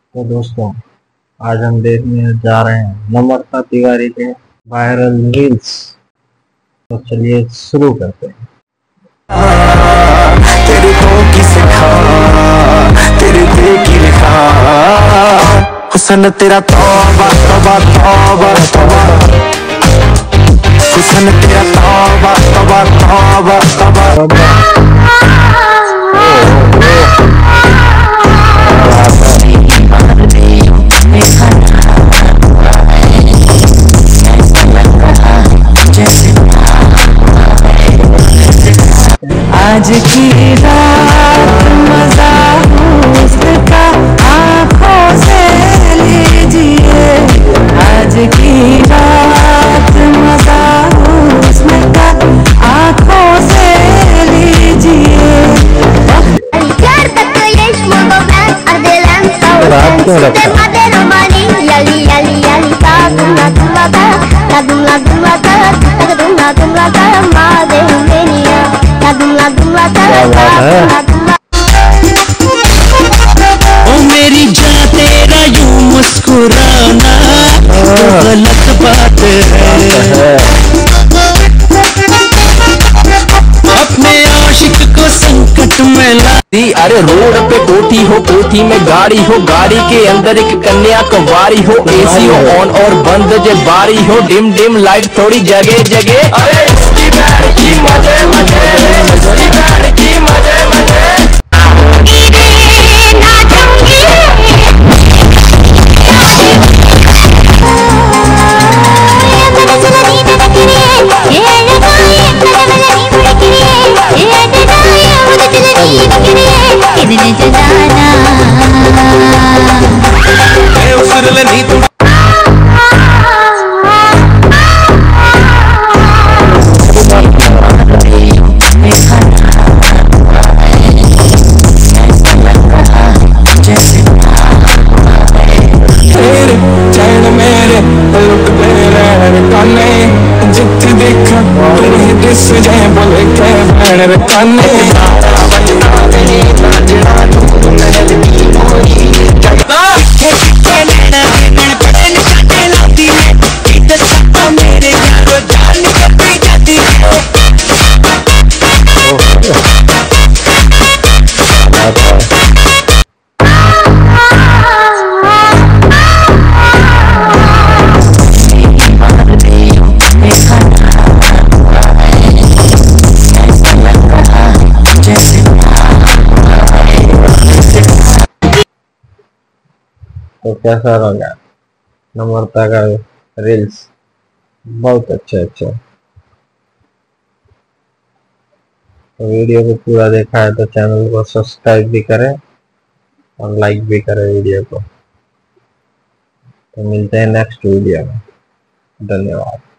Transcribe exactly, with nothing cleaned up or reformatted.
तो दोस्तों, आज हम देखने जा रहे हैं नम्रता तिवारी के वायरल रील्स। तो चलिए शुरू करते हैं। तेरे को की सिखा, तेरे दिल की लिखा, हुस्न तेरा तौबा तौबा तौबा तौबा, हुस्न तेरा तौबा तौबा तौबा तौबा। आज की रात मजा उसका आंखों से लीजिए, आज की रात मजा उसका आंखों से लीजिए। ओ मेरी जान तेरा यूं मुस्कुराना गलत बात है, अपने आशिक को संकट में ला दी। अरे रोड पे कोठी हो, कोठी में गाड़ी हो, गाड़ी के अंदर एक कन्या कुंवारी हो, एसी हो ऑन और बंद जे बारी हो, डिम डिम लाइट थोड़ी जगह जगह। अरे इसकी बैड की मजे मजे, इसकी बैड की मजे मजे। जित देखा तुम्हें दिस जाए बोले के भैन रखाने तो कैसा लगा नम्रता का रील्स? बहुत अच्छा अच्छा। तो वीडियो को पूरा देखा है तो चैनल को सब्सक्राइब भी करें और लाइक भी करें वीडियो को। तो मिलते हैं नेक्स्ट वीडियो में। धन्यवाद।